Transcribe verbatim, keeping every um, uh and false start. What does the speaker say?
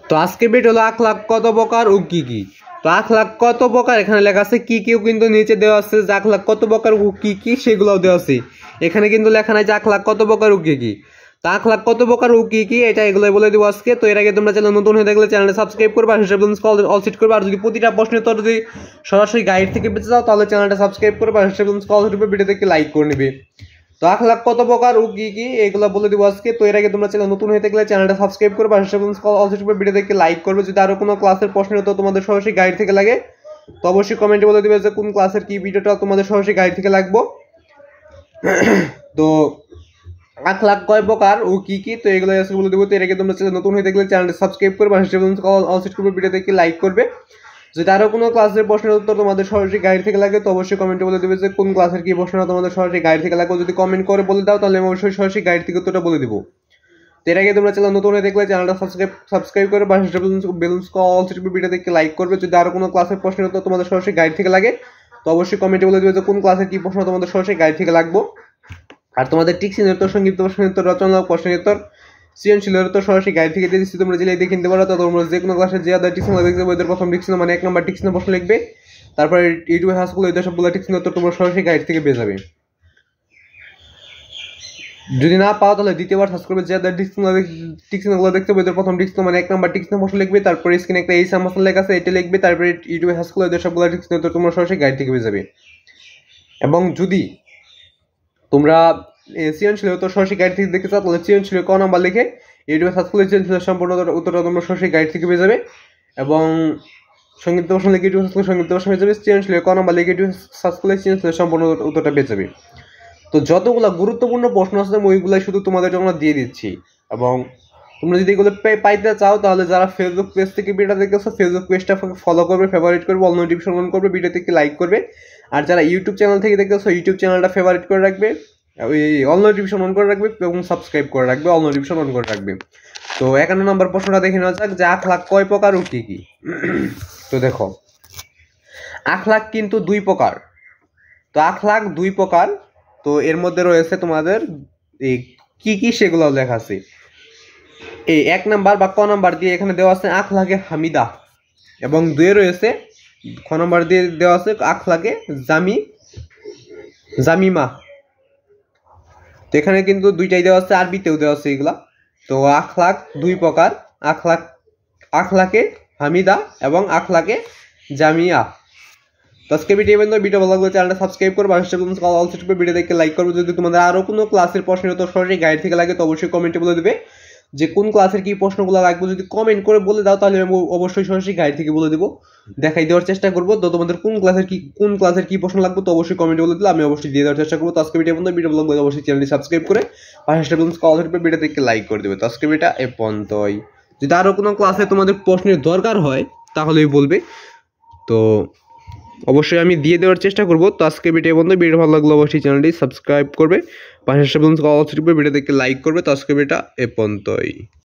তো আজকে ভিডিও হলো আখলাক কত প্রকার ও কি কি। তো আখলাক কত প্রকার এখানে লেখা আছে, কি কেউ কিন্তু নিচে দেওয়া আছে যে আখলাক কত প্রকার ও কি কি সেগুলোও দেওয়া আছে। এখানে কিন্তু লেখা নাই যে আখলাক কত প্রকার ও কি কি। তো আখলাক কত প্রকার ও কি কি এটা এগুলোই বলে দেবো আজকে। তো এর আগে তোমরা চ্যানেল নতুন হয়ে থাকলে চ্যানেলটা সাবস্ক্রাইব করবে আর হিসাব অল সেট করবে। আর যদি প্রতিটা প্রশ্নের উত্তর যদি সরাসরি গাইড থেকে পেতে চাও তাহলে চ্যানেলটা সাবস্ক্রাইব করবে আর হিসাব অল সেট করবে, ভিডিও থেকে লাইক করে নেবে। তো আখলাক কত প্রকার ও কি কি এগুলো বলে দিব আজকে। তো এর আগে তোমরা চ্যানেল নতুন হয়ে থাকলে চ্যানেলটা সাবস্ক্রাইব করবে আর অলসো ভিডিও দেখে লাইক করবে। যদি আরো কোনো ক্লাসের প্রশ্নের তো তোমাদের সরাসরি গাইড থেকে লাগে তো অবশ্যই কমেন্টে বলে দিবে যে কোন ক্লাসের কি ভিডিওটা তোমাদের সরাসরি গাইড থেকে লাগবে। তো আখলাক কয় প্রকার ও কি কি তো এগুলো আজকে বলে দেবো। তো এর আগে তোমরা চ্যানেল নতুন হয়ে থাকলে চ্যানেলটা সাবস্ক্রাইব করবে আর অলসো করবে, ভিডিও দেখে লাইক করবে। যদি আরো কোনো ক্লাসের প্রশ্নের উত্তর তোমাদের সরাসরি গাইড থেকে লাগে তো অবশ্যই কমেন্টে বলে দেবে যে কোন ক্লাসের কি প্রশ্নটা তোমাদের সরাসরি গাইড থেকে লাগবে। যদি কমেন্ট করে বলে দাও তাহলে আমি অবশ্যই সরাসরি গাইড থেকে উত্তরটা বলে দিব। তো এর আগে তোমরা চ্যানেল নতুন হয়ে দেখলে চ্যানেলটা সাবস্ক্রাইব সাবস্ক্রাইব করে বা বেলুন্স অলসো ভিডিও দেখে লাইক করবে। যদি আরো কোনো ক্লাসের প্রশ্নের উত্তর তোমাদের সরাসরি গাইড থেকে লাগে তো অবশ্যই কমেন্টে বলে দেবে যে কোন ক্লাসের কি প্রশ্ন তোমাদের সরাসরি গাইড থেকে লাগবে। আর তোমাদের টিক্সিন উত্তর, সংক্ষিপ্ত প্রশ্নের উত্তর, রচনা প্রশ্নের উত্তর, সৃজনশীলের তো সরাসরি গাইড থেকে দিয়ে দিচ্ছি, তোমরা জেলে দেখে নিতে পারো। তো তোমরা যে কোনো ক্লাসের যে আদার টিক্সিন দেখতে ওদের প্রথম টিক্সিন মানে এক নম্বর টিক্সিন প্রশ্ন লিখবে, তারপরে ইউটিউবে হাস করলে ওদের সবগুলো টিক্সিন উত্তর তোমরা সরাসরি গাইড থেকে পেয়ে যাবে। যদি না পাও তাহলে দ্বিতীয়বার সার্চ করবে যে আদার টিক্সিন টিক্সিনগুলো দেখতে ওদের প্রথম টিক্সিন মানে এক নম্বর টিক্সিন প্রশ্ন লিখবে, তারপরে স্ক্রিনে একটা এই সামাসল লেখা আছে এটা লিখবে, তারপরে ইউটিউবে হাস করলে ওদের সবগুলো টিক্সিন উত্তর তোমরা সরাসরি গাইড থেকে পেয়ে যাবে। এবং যদি তোমরা সৃজনশীল তো সরাসরি গাইড থেকে দেখতে চাও তাহলে সৃজনশীল ক নাম্বার লিখে ইউটিউবে সার্চ করলে সৃজনশীল সম্পূর্ণ উত্তরটা তোমরা সরাসরি গাইড থেকে পেয়ে যাবে। এবং সংক্ষিপ্ত প্রশ্ন লিখে ইউটিউবে সার্চ করলে সংক্ষিপ্ত প্রশ্ন পেয়ে যাবে, সৃজনশীল ক নাম্বার লিখে ইউটিউবে সার্চ করলে সৃজনশীল সম্পূর্ণ উত্তরটা পেয়ে যাবে। তো যতগুলো গুরুত্বপূর্ণ প্রশ্ন আছে আমি ওইগুলাই শুধু তোমাদের জন্য দিয়ে দিচ্ছি। এবং তোমরা যদি এগুলো পাইতে চাও তাহলে যারা ফেসবুক পেজ থেকে ভিডিওটা দেখতেছো ফেসবুক পেজটা ফলো করবে, ফেভারিট করবে, অল নোটিফিকেশন অন করবে, ভিডিও থেকে লাইক করবে। আর যারা ইউটিউব চ্যানেল থেকে দেখতেছো ইউটিউব চ্যানেলটা ফেভারিট করে রাখবে, ওই অল নোটিফিকেশন অন করে রাখবে এবং সাবস্ক্রাইব করে রাখবে, অল নোটিফিকেশন অন করে রাখবে। তো একান্ন নম্বর প্রশ্নটা দেখে নেওয়া যাক যে আখলাক কয় প্রকার ও কি কি। তো দেখো আখলাক কিন্তু দুই প্রকার। তো আখলাক দুই প্রকার। তো এর মধ্যে রয়েছে তোমাদের এই কি কি সেগুলো লেখা আছে। এই এক নাম্বার বা ক নাম্বার দিয়ে এখানে দেওয়া আছে আখলাকে হামিদা, এবং দুয়ে রয়েছে খ নাম্বার দিয়ে দেওয়া আছে আখলাকে জামি জামিমা। তো এখানে কিন্তু দুইটাই দেওয়া আছে, আরবিতেও দেওয়া আছে এগুলা। তো আখলাক দুই প্রকার, আখলাক আখলাকে হামিদা এবং আখলাকে জামিয়া। তো আজকে ভিডিও পর্যন্ত, ভিডিও ভালো লাগলে চ্যানেলটা সাবস্ক্রাইব করবে আর অল সেট করবে, ভিডিও দেখে লাইক করবে। যদি তোমাদের আরো কোনো ক্লাসের প্রশ্নের উত্তর সরাসরি গাইড থেকে লাগে তো অবশ্যই কমেন্টে বলে দেবে যে কোন ক্লাসের কি প্রশ্নগুলো লাগবে। যদি কমেন্ট করে বলে দাও তাহলে আমি অবশ্যই সরাসরি গাইড থেকে বলে দেবো, দেখাই দেওয়ার চেষ্টা করবো। তো তোমাদের কোন ক্লাসের কি কোন ক্লাসের কি প্রশ্ন লাগবে তো অবশ্যই কমেন্টে বলে দিলে আমি অবশ্যই দিয়ে দেওয়ার চেষ্টা করবো। তো আজকে ভিডিও পর্যন্ত, ভিডিও ভালো লাগলে অবশ্যই চ্যানেলটি সাবস্ক্রাইব করে পাশে অল সেট করবে, ভিডিও দেখে লাইক করে দেবে। তো আজকে ভিডিওটা এ পর্যন্তই। যদি আরো কোনো ক্লাসে তোমাদের প্রশ্নের দরকার হয় তাহলেই বলবে, তো অবশ্যই আমি দিয়ে দেওয়ার চেষ্টা করবো। তো আজকে ভিডিও বন্ধু, ভিডিও ভালো লাগলে অবশ্যই চ্যানেলটি সাবস্ক্রাইব করবে, পাশে ভিডিও দেখে লাইক করবে। তো আজকে ভিডিওটা এ পর্যন্তই।